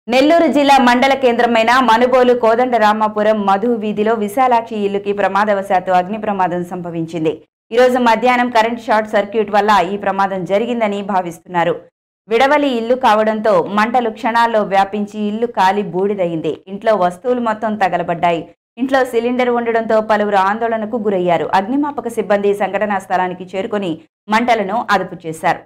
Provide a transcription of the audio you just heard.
నెల్లూరు జిల్లా మండల కేంద్రమైన మనుబోలు కోదండరామాపురం మధు వీధిలో విశాలాక్షి ఇల్లుకి ప్రమాదవశాత్తు అగ్ని ప్రమాదం సంభవించింది. ఈ రోజు మధ్యాహ్నం కరెంట్ షార్ట్ సర్క్యూట్ వల్ల ఈ ప్రమాదం జరిగిందని భావిస్తున్నారు. విడవలి ఇల్లు కావడంతో మంటలు క్షణాల్లో వ్యాపించి ఇల్లు కాలి బూడిదయింది. ఇంట్లో వస్తువులు మొత్తం తగలబడ్డాయి. ఇంట్లో సిలిండర్ ఉండడంతో పలువురు ఆందోళనకు గురయ్యారు. అగ్నిమాపక సిబ్బంది సంఘటనా స్థలానికి చేరుకొని మంటలను అదుపు చేశారు.